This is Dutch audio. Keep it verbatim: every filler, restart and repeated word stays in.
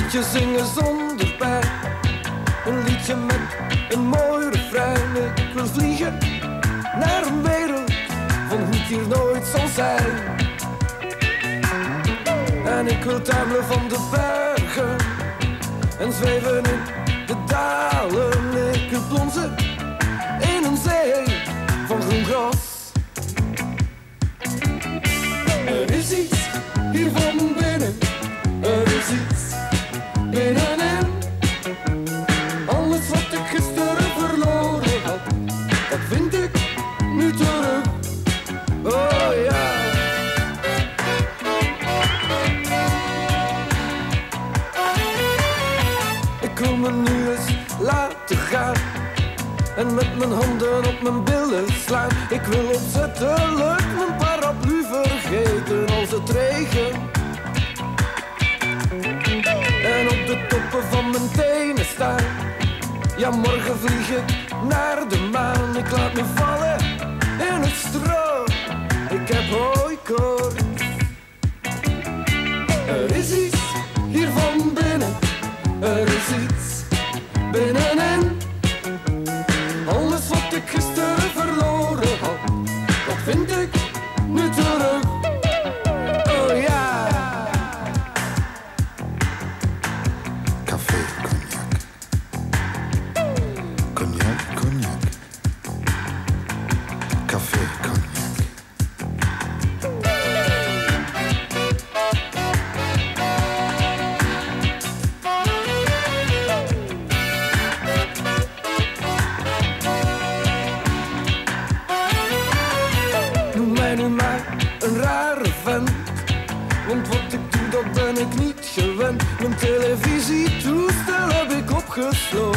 liedje zingen zonder pijn. Een liedje met een mooi refrein. Ik wil vliegen naar een wereld van hoe het hier nooit zal zijn. En ik wil tuimelen van de bergen en zweven in de dalen. Ik wil plonzen in een zee van groen gras. Er is iets hier van binnen, er is iets binnenin. Alles wat ik gisteren verloren had, dat vind ik nu terug. Oh ja. Ik wil me nu eens laten gaan en met mijn handen op mijn billen slaan. Ik wil opzettelijk mijn paraplu vergeten als het regent. En op de toppen van mijn tenen staan. Ja, morgen vlieg ik naar de maan. Ik laat me vallen in het stro. Ik heb hooikoorts. Er is iets hier van binnen. Er is iets binnenin. Alles wat ik gisteren verloren had, dat vind ik nu terug. Oh ja. Café, cognac. Cognac, cognac. Café, cognac. Noem mij nu maar een rare vent, want wat ik doe dat ben ik niet gewend. Mijn televisietoestel heb ik opgesloten.